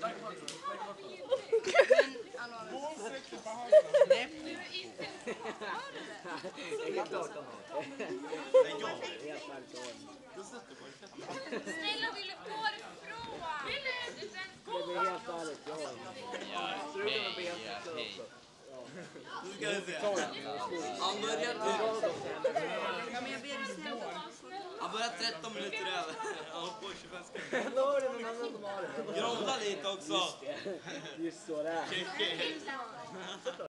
Snälla, vill du gå ifrån? Det blir helt ärligt, ja. Nu ska vi se. Han började... Han började 13 minuter över. Han har på 25 sekunder. Gråda lite också. Just så där.